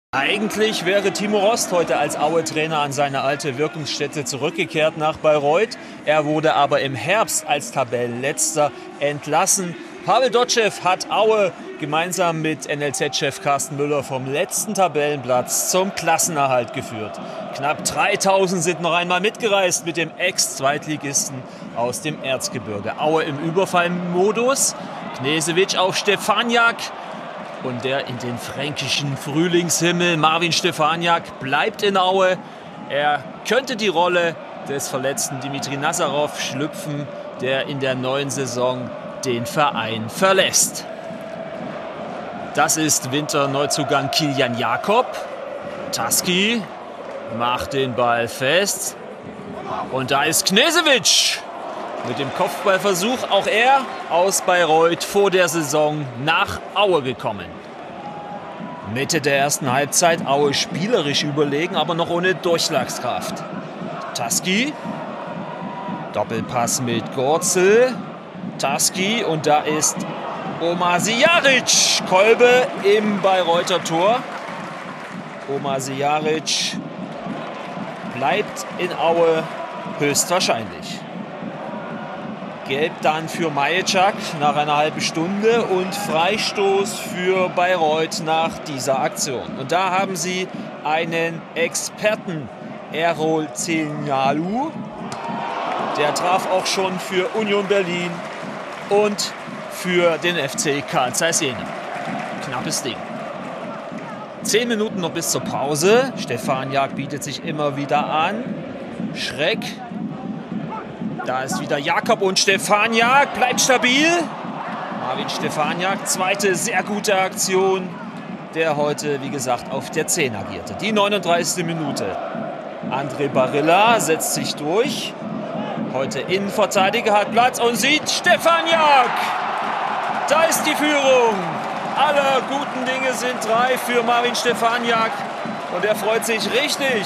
Eigentlich wäre Timo Rost heute als Aue-Trainer an seine alte Wirkungsstätte zurückgekehrt nach Bayreuth. Er wurde aber im Herbst als Tabellenletzter entlassen. Pavel Dotschew hat Aue gemeinsam mit NLZ-Chef Carsten Müller vom letzten Tabellenplatz zum Klassenerhalt geführt. Knapp 3000 sind noch einmal mitgereist mit dem Ex-Zweitligisten aus dem Erzgebirge. Aue im Überfallmodus. Knesewitsch auf Stefaniak. Und der in den fränkischen Frühlingshimmel, Marvin Stefaniak, bleibt in Aue. Er könnte die Rolle des verletzten Dimitri Nazarov schlüpfen, der in der neuen Saison den Verein verlässt. Das ist Winterneuzugang Kilian Jakob. Taski macht den Ball fest. Und da ist Knesewitsch mit dem Kopfballversuch, auch er aus Bayreuth vor der Saison nach Aue gekommen. Mitte der ersten Halbzeit Aue spielerisch überlegen, aber noch ohne Durchschlagskraft. Taski, Doppelpass mit Gorzel, Taski und da ist Omasiaric, Kolbe im Bayreuther Tor. Omasiaric bleibt in Aue höchstwahrscheinlich. Gelb dann für Maječák nach einer halben Stunde und Freistoß für Bayreuth nach dieser Aktion. Und da haben sie einen Experten, Erol Zelinyalu. Der traf auch schon für Union Berlin und für den FC Carl Zeiss Jena. Knappes Ding. 10 Minuten noch bis zur Pause. Stefaniak bietet sich immer wieder an. Schreck. Da ist wieder Jakob und Stefaniak bleibt stabil. Marvin Stefaniak, zweite sehr gute Aktion, der heute, wie gesagt, auf der 10 agierte. Die 39. Minute. André Barilla setzt sich durch. Heute Innenverteidiger hat Platz und sieht Stefaniak. Da ist die Führung. Alle guten Dinge sind 3 für Marvin Stefaniak. Und er freut sich richtig.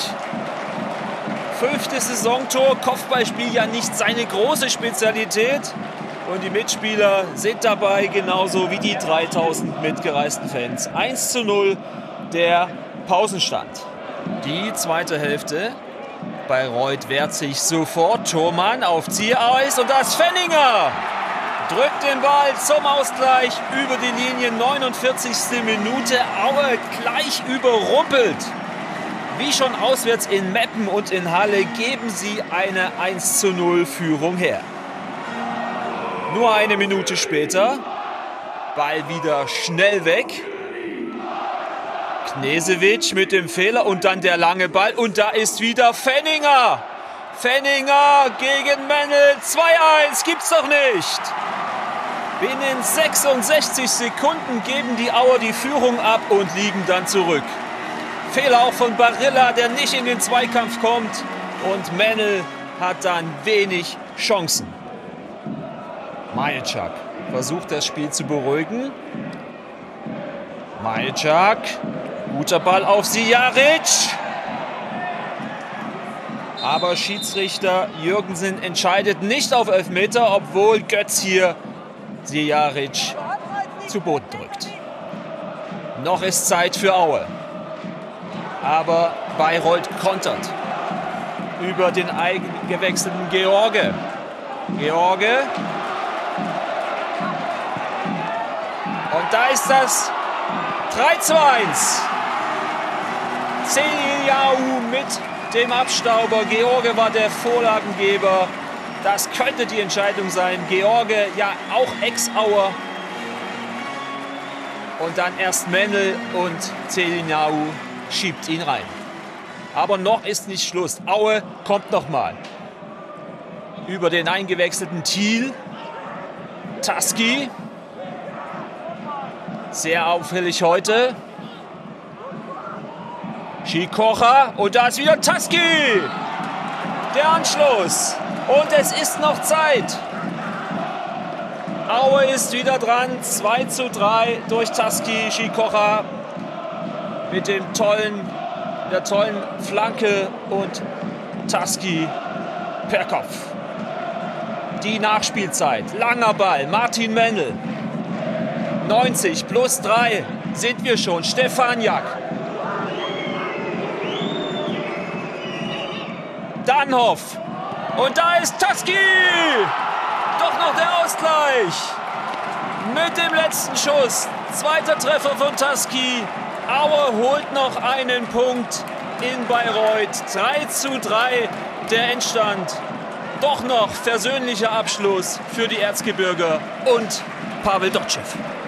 5. Saisontor, Kopfballspiel ja nicht seine große Spezialität. Und die Mitspieler sind dabei, genauso wie die 3000 mitgereisten Fans. 1:0 der Pausenstand. Die zweite Hälfte. Bayreuth wehrt sich sofort. Thormann auf Ziereis und das Fenninger drückt den Ball zum Ausgleich über die Linie. 49. Minute. Aue gleich überrumpelt. Wie schon auswärts in Meppen und in Halle geben sie eine 1:0 Führung her. Nur eine Minute später, Ball wieder schnell weg. Knesewitsch mit dem Fehler und dann der lange Ball. Und da ist wieder Fenninger. Fenninger gegen Mennel. 2:1, gibt's doch nicht. Binnen 66 Sekunden geben die Auer die Führung ab und liegen dann zurück. Fehler auch von Barilla, der nicht in den Zweikampf kommt. Und Mennel hat dann wenig Chancen. Maječák versucht das Spiel zu beruhigen. Maječák, guter Ball auf Sijaric. Aber Schiedsrichter Jürgensen entscheidet nicht auf Elfmeter, obwohl Götz hier Sijaric zu Boden drückt. Noch ist Zeit für Aue. Aber Bayreuth kontert über den eingewechselten George. George. Und da ist das 3:1. Zelinyalu mit dem Abstauber. George war der Vorlagengeber. Das könnte die Entscheidung sein. George, ja auch Ex-Auer. Und dann erst Mennel und Zelinyalu schiebt ihn rein. Aber noch ist nicht Schluss. Aue kommt noch mal. Über den eingewechselten Thiel. Taski. Sehr auffällig heute. Schikocha. Und da ist wieder Taski. Der Anschluss. Und es ist noch Zeit. Aue ist wieder dran. 2:3 durch Taski. Schikocha mit der tollen Flanke und Taski per Kopf. Die Nachspielzeit. Langer Ball. Martin Mennel. 90 plus 3 sind wir schon. Stefaniak. Anhoff. Und da ist Taski. Doch noch der Ausgleich. Mit dem letzten Schuss. Zweiter Treffer von Taski. Aue holt noch einen Punkt in Bayreuth. 3:3 der Endstand. Doch noch versöhnlicher Abschluss für die Erzgebirger und Pavel Dotschew.